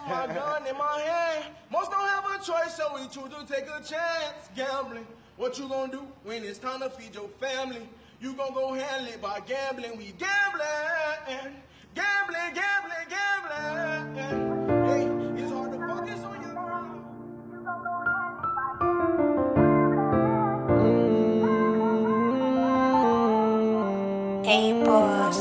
My gun in my hand. Most don't have a choice, so we choose to take a chance. Gambling. What you gonna do when it's time to feed your family? You gon' go handle it by gambling. We gambling. Gambling, gambling, gambling. Hey, it's hard to focus on your grind. Hey, boss.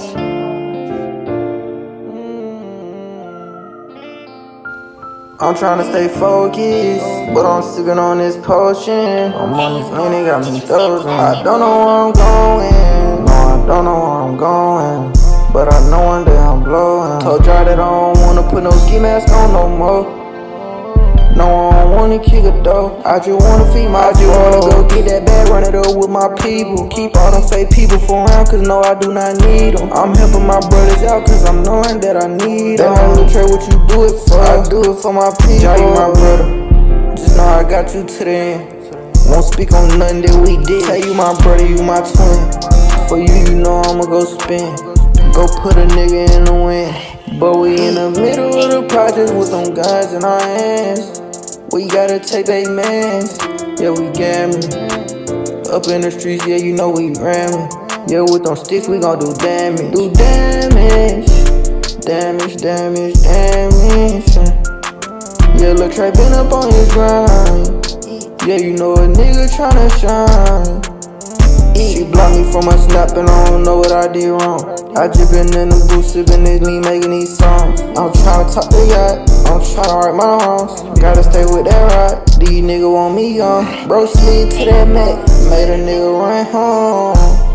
I'm tryna stay focused, but I'm sipping on this potion. I'm on this lean, it got me frozen. I don't know where I'm going. No, I don't know where I'm going, but I know one day I'm blowing. Told y'all that I don't wanna put no ski mask on no more. No, I don't wanna kick a dough. I just wanna feed my soul. I just wanna go get that bag, run it up with my people. Keep all them fake people for around, cause no, I do not need them. I'm helping my brothers out, cause I'm knowing that I need them. That little trade, what you do it for? I do it for my people. Jai, you my brother, just know I got you to the end. Won't speak on nothing that we did. Tell you my brother, you my twin. For you, you know I'ma go spin. Go put a nigga in the wind. But we in the middle of the project with some guns in our hands. We gotta take they mans. Yeah, we gambling. Up in the streets, yeah, you know we ramming. Yeah, with them sticks, we gon' do damage. Do damage. Damage, damage, damage. Yeah, Lil Trey been up on his grind. Yeah, you know a nigga tryna shine. She blocked me from my snap and I don't know what I did wrong. I just been in the booth sipping this lean, making these songs. I'm tryna talk to yacht, I'm tryna right my wrongs. Gotta stay with that ride, these niggas want me gone. Bro slid to that Mac, made a nigga run home.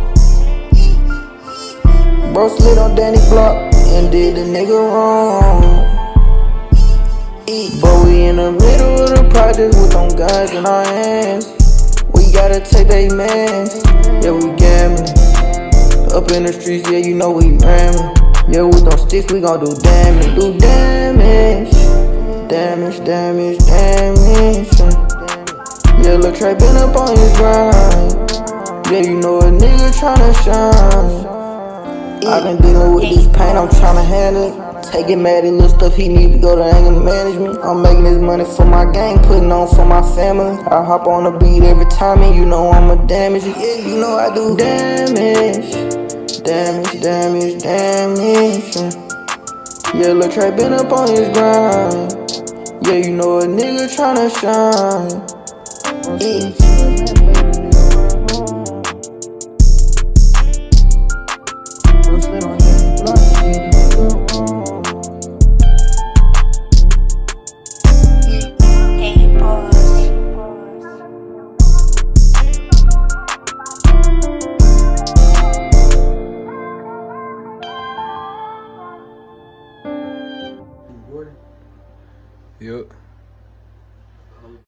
Bro slid on Danny Block and did the nigga wrong. But we in the middle of the project with them guns in our hands. We gotta take they mans. Yeah, we gambling. Up in the streets, yeah, you know we ramming. Yeah, with them sticks, we gon' do damage. Do damage. Damage, damage, damage. Yeah, Lil Trey been up on his grind. Yeah, you know a nigga tryna shine. I been dealing with this pain, I'm tryna handle it. Taking mad at little stuff, he need to go to anger management. I'm making this money for my gang, putting on for my family. I hop on the beat every time and you know I'ma damage it. Yeah, you know I do damage. Damage, damage, damage. Yeah, Lil Trey been up on his grind. Yeah, you know a nigga tryna shine. Yep.